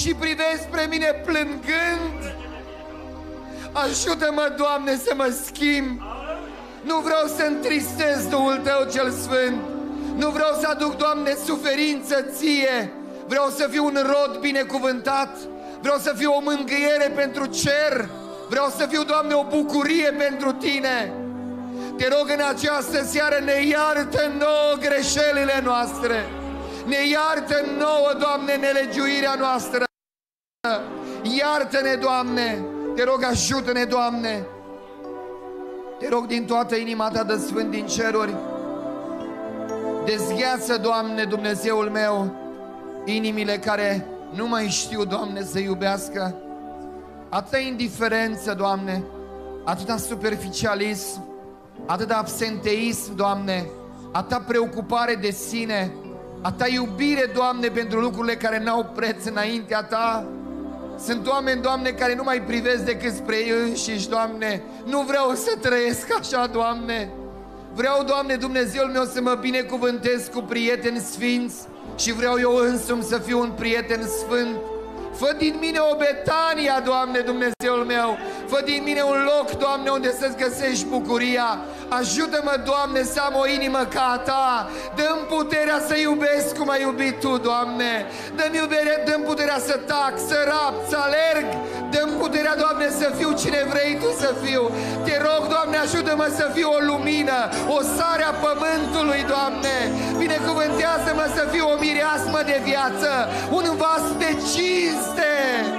și privesc spre mine plângând. Ajută-mă, Doamne, să mă schimb. Nu vreau să întristez Duhul Tău cel Sfânt. Nu vreau să aduc, Doamne, suferință Ție. Vreau să fiu un rod binecuvântat. Vreau să fiu o mângâiere pentru cer. Vreau să fiu, Doamne, o bucurie pentru Tine. Te rog în această seară, ne iartă nouă greșelile noastre. Ne iartă nouă, Doamne, nelegiuirea noastră. Iartă-ne, Doamne. Te rog, ajută-ne, Doamne. Te rog din toată inima Ta de Sfânt din ceruri. Dezgheață, Doamne, Dumnezeul meu, inimile care nu mai știu, Doamne, să iubească. Atâta indiferență, Doamne, atâta superficialism, atâta absenteism, Doamne, atâta preocupare de sine, atâta iubire, Doamne, pentru lucrurile care n-au preț înaintea Ta. Sunt oameni, Doamne, care nu mai privesc decât spre ei înșiși, Doamne. Nu vreau să trăiesc așa, Doamne. Vreau, Doamne, Dumnezeul meu, să mă binecuvântez cu prieteni sfinți și vreau eu însumi să fiu un prieten sfânt. Fă din mine o Betania, Doamne, Dumnezeul meu. Fă din mine un loc, Doamne, unde să-ți găsești bucuria. Ajută-mă, Doamne, să am o inimă ca a Ta. Dă-mi puterea să iubesc cum ai iubit Tu, Doamne. Dă-mi puterea să tac, să rap, să alerg. Dă-mi puterea, Doamne, să fiu cine vrei Tu să fiu. Te rog, Doamne, ajută-mă să fiu o lumină, o sare a pământului, Doamne. Binecuvântează-mă să fiu o mireasmă de viață, un vas de cinste.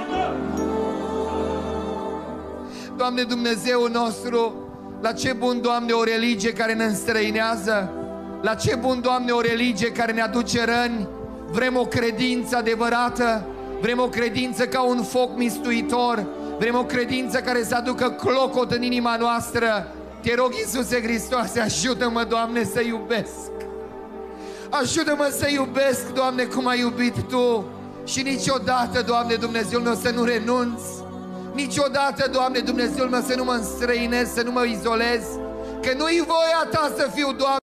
Doamne, Dumnezeu nostru, la ce bun, Doamne, o religie care ne înstrăinează. La ce bun, Doamne, o religie care ne aduce răni. Vrem o credință adevărată. Vrem o credință ca un foc mistuitor. Vrem o credință care să aducă clocot în inima noastră. Te rog, Iisuse Hristoase, ajută-mă, Doamne, să iubesc. Ajută-mă să iubesc, Doamne, cum ai iubit Tu. Și niciodată, Doamne, Dumnezeul meu, să nu renunț. Niciodată, Doamne, Dumnezeul meu, să nu mă înstrăinez, să nu mă izolez. Că nu-i voia Ta să fiu, Doamne,